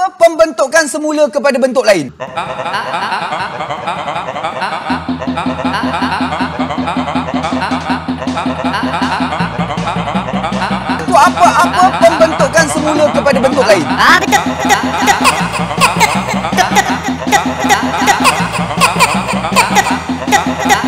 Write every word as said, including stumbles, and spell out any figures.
apa pembentukan semula kepada bentuk lain? Itu apa-apa pembentukan semula kepada bentuk lain? Ah, dekat, dekat, dekat. Dekat, dekat, dekat, dekat, dekat, dekat, dekat, dekat, dekat.